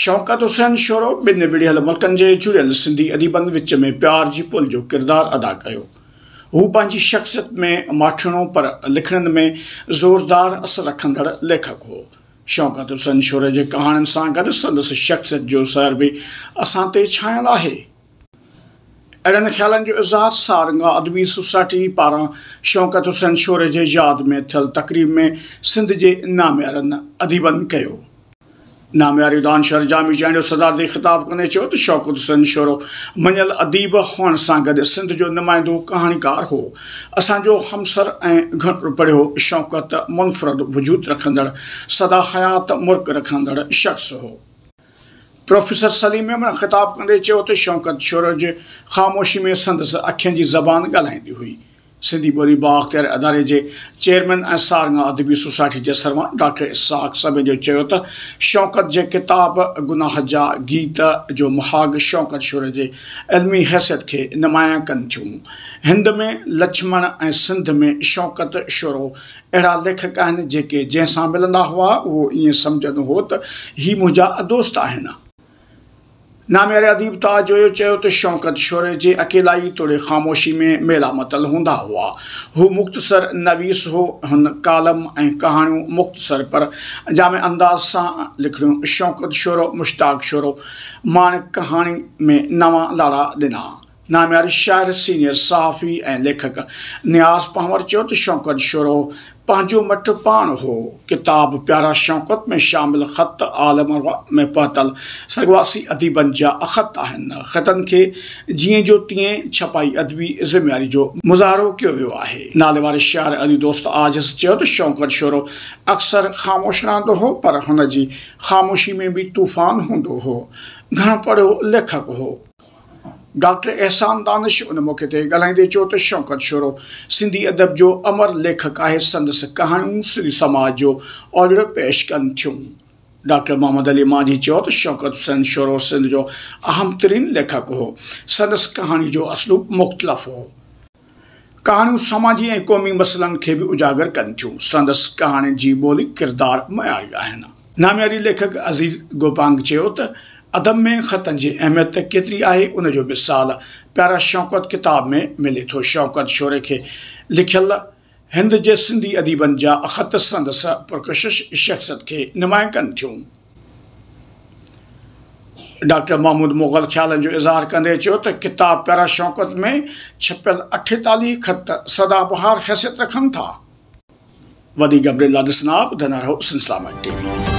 Shaukat Hussain sorrow ॿिनि विढ़ियल मुल्कनि जे जुड़ियल सिंधी अदीबनि विच में प्यार जी पुल जो किरदारु अदा कयो। हू पंहिंजी शख़्सियत में माठिणो पर लिखण में ज़ोरदार असर रखंदड़ लेखक हो। शौकत हुसैन शोरे जे कहाणियुनि सां गॾु संदसि शख़्सियत जो सहर बि असां ते छायल आहे। अहिड़नि ख़्यालनि जो इज़हार सारंगा अदबी सोसाइटी पारां शौकत हुसैन शोरे जे यादि में थियल तक़रीब में सिंध जे नामियारनि अदीबनि कयो। नामियारी दानशर जामी चांडियो सदारती ख़िताब कंदे चयो त शौकत हुसैन शोरो मञियल अदीब हुअण सां गॾु सिंध जो नुमाइंदो कहाणीकार हो। असांजो हमसर ऐं घणो पढ़ियो शौकत मुनफ़रद वजूद रखंदड़ सदा हयात मुर्क रखंदड़ शख़्स हो। प्रोफेसर सलीम मेमण ख़िताब कंदे चयो त शौकत शोरो जे ख़ामोशी में संदसि अखियुनि जी ज़बान ॻाल्हाईंदी हुई। सिंधी ॿोली बाअख़्तियार अदारे जे चेयरमैन ऐं सारंगा अदबी सोसाइटी जे सरवण डॉक्टर इसाक सभे जो चयो त शौकत जे किताब गुनाह जा गीत जो मुहाग शौकत शोरे जे इल्मी हैसियत खे नुमायां कनि थियूं। हिंद में लक्ष्मण ऐं सिंध में शौकत शोरो अहिड़ा लेखक आहिनि जेके जंहिंसां मिलंदा हुआ उहो ईअं सम्झंदो हो त ही मुंहिंजा दोस्त आहिनि। नामियारे अदीब ताजोयो चयो त शौकत शोरे जे अकेलाई तोड़े ख़ामोशी में मेला मतल हूंदा हुआ। हू मुख़्तसर नवीस हो। हुन कालम ऐं कहाणियूं मुख़्तसर पर जामे अंदाज़ सां लिखियूं। शौकत शोरो मुश्ताक शोरो माणिक कहाणी में नवां लाड़ा ॾिना। नामियारी शाइर सीनियर सहाफ़ी ऐं लेखक नियाज़ पंवर चयो त शौकत शोरो पंहिंजो मट पाण हो। किताब प्यारा शौकत में शामिल ख़त आलम में पहुतल सरगवासी अदीबनि जा अख़त आहिनि। ख़तनि खे जीअं जो तीअं छपाई अदबी ज़िम्मेवारी जो मुज़ाहिरो कयो वियो आहे। नाले वारे शाइर अली दोस्त आजिज़ चयो त शौकत शोरो अक्सर ख़ामोश रहंदो हो पर हुन जी ख़ामोशी में बि तूफ़ान हूंदो हो। घणो पढ़ियो लेखक हो। डॉक्टर एहसान दानिश उन मौक़े ते ॻाल्हाईंदे चयो त शौकत शोरो सिंधी अदब जो अमर लेखक आहे। संदसि कहाणियूं सिंधी समाज जो ओलड़ो पेश कनि थियूं। डॉक्टर मोहम्मद अली मांझी चयो त शौकत हुसैन शोरो सिंध जो अहम तरीन लेखक हो। संदसि कहाणी जो असलूब मुख़्तलिफ़ हो। कहाणियूं समाजी ऐं क़ौमी मसइलनि खे बि उजागर कनि थियूं। संदसि कहाणी जी ॿोली किरदार मयारी आहिनि। नामियारी लेखक अज़ीज़ गोपांग चयो त अदब में ख़तनि जी अहमियत केतिरी आहे उन जो मिसाल प्यारा शौकत किताब में मिले थो। शौकत शोरे खे लिखियल हिंद जे सिंधी अदीबनि जा ख़त संदसि पुरकशिश शख़्सियत खे नुमायां कनि थियूं। डॉक्टर महमूद मुग़ल ख़्यालनि जो इज़हार कंदे चयो त किताब प्यारा शौकत में छपियल 48 ख़त सदाबहार हैसियत रखनि था। वधी गबरेला ॾिसनाब धनर हो सिलसिला में टीवी।